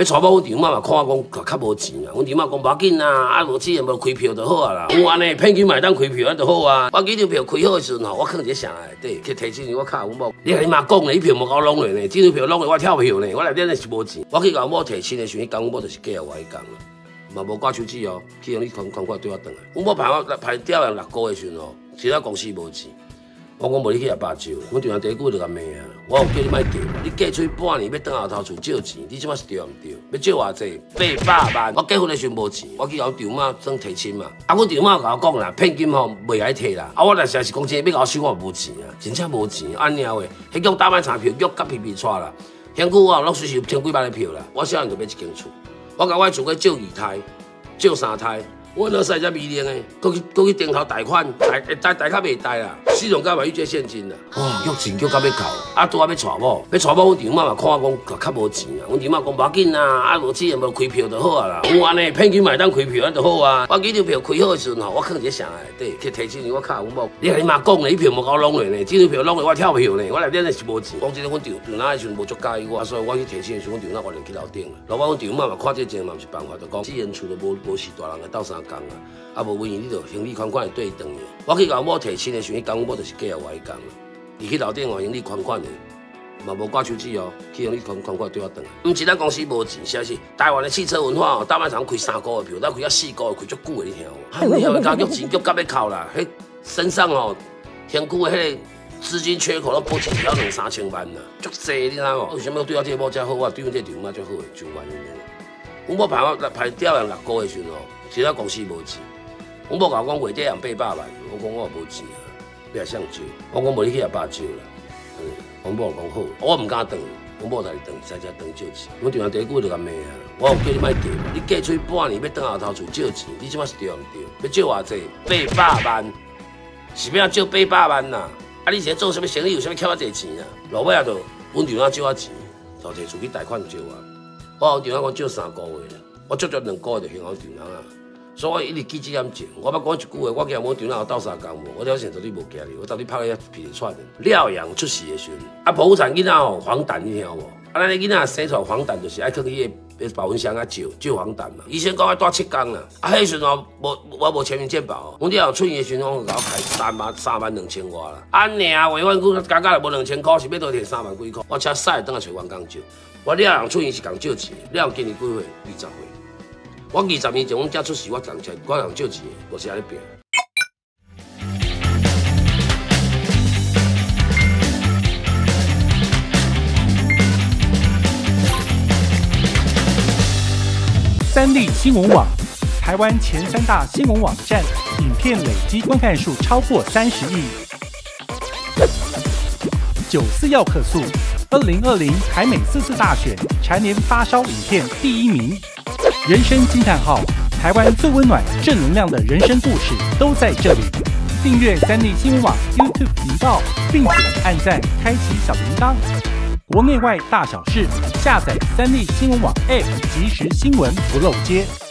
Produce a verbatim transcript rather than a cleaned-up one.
要娶某阮丈妈嘛，看我讲较无钱啊。阮丈妈讲无要紧啊，啊无钱无开票就好啊啦。有安尼骗去买当开票啊就好啊。我几张票开好的时阵吼，我放一个箱内底，去提钱我卡阮某。你甲你妈讲咧，伊票无甲我弄咧呢，这张票弄咧我跳票呢，我内底咧是无钱。我去甲阮某提钱的时阵，迄工阮某就是寄互我迄工啊，嘛无挂手指哦，去用你款款款对我转来。阮某排我排调人六个月时阵吼，其他公司无钱。 我讲无你去也罢酒啦，阮丈人第一句就甲骂啊！我有叫你莫嫁，你嫁出去半年要转后头厝借钱，你即摆是对毋对？要借偌济？八百万！我结婚的时阵无钱，我去甲阮丈妈算提亲嘛。啊，阮丈妈甲我讲啦，骗金吼袂爱摕啦。啊，我若是是讲真，要甲我收我无钱啊，真正无钱。安尼话，迄叫打摆查票，叫甲皮皮带啦。香菇我拢随时有千几万的票啦。我小人就买一间厝，我甲我厝个借二胎，借三胎。 我那使遮迷恋的，搁去搁去顶头贷款，贷贷贷较袂贷啦，四种加买一借现金啦。哇，叫钱叫到要哭，啊，拄啊要娶某，要娶某，阮丈妈嘛看我讲较无钱啊，阮丈妈讲无要紧啊，啊无钱无开票就好啊啦。有安尼骗去买当开票啊就好啊。我几张票开好的时阵吼，我放一个箱内底，去提钱我卡阮某。你甲你妈讲咧，伊票无甲我弄咧呢，这张票弄咧我跳票呢，我内底咧是无钱。讲真，阮丈丈妈的时阵无足介意我，所以我去提钱的时阵，阮丈妈我就去楼顶啦。老板，阮丈妈嘛看这钱嘛毋是办法，就讲私人厝都无无是大人来斗相共啊。 啊，无原因，你就行李款款的对转去。我去甲阮某提亲的时阵，迄工阮某就是寄互我迄工啊。伊去楼顶换行李款款的，嘛无挂手指哦，去行李款款款对我转来。毋是咱公司无钱，实是台湾的汽车文化哦，大卖场开三个月票，咱开到四个月，开足久的，你听无？哎，你后加叫钱叫到要哭啦，迄身上哦，天久的迄个资金缺口都补起要两三千万啦，足济你知无？为什么对我这某遮好，我对阮这丈妈足好的，就原因的。阮某排我排调人六个月时阵哦，其他公司无钱。 阮某甲我讲月底用八百万，我讲我也无钱啊，要向借。我讲无你去也罢借啦。嗯，阮某讲好，我毋敢转，阮某来转，在遮转借钱。阮丈人第一句就甲骂啊，我有叫你莫嫁，你嫁出去半年要转后头厝借钱，你即摆是对毋对？要借偌济？八百万，是要借八百万呐？啊，你现在做啥物生意？有啥物欠我这钱啊？落尾啊，就阮丈人借我钱，就摕厝去贷款借我。我阮丈人讲借三个月啦，我足足两个月就还阮丈人啊。 所以我一直记这点情，我要讲一句话，我惊我丈人有斗相共无，我了现在你无惊你，我到底拍个皮串的。疗养出事的时阵，啊，剖腹产囡仔吼黄疸，你听无？啊，咱个囡仔生出来黄疸就是爱去去个保温箱啊照照黄疸嘛。医生讲要带七天啦，啊，迄时阵哦无我无全民健保，阮了出院的时阵，我甲我开三万三万两千外啦。啊，尔维稳久加加无两千块，是要多摕三万几块。我车驶等下找员工照，我疗养出院是共照钱，疗养今年几岁？二十岁。 我二十年前，阮遮出事，我共钱，我共借钱，我是安尼拼。 三立新闻网，台湾前三大新闻网站，影片累积观看数超过三十亿。九四要客诉，二零二零台美四次大选蝉联发烧影片第一名。 人生惊叹号，台湾最温暖、正能量的人生故事都在这里。订阅三立新闻网 YouTube 频道，并且按赞、开启小铃铛。国内外大小事，下载三立新闻网 App， 即时新闻不漏接。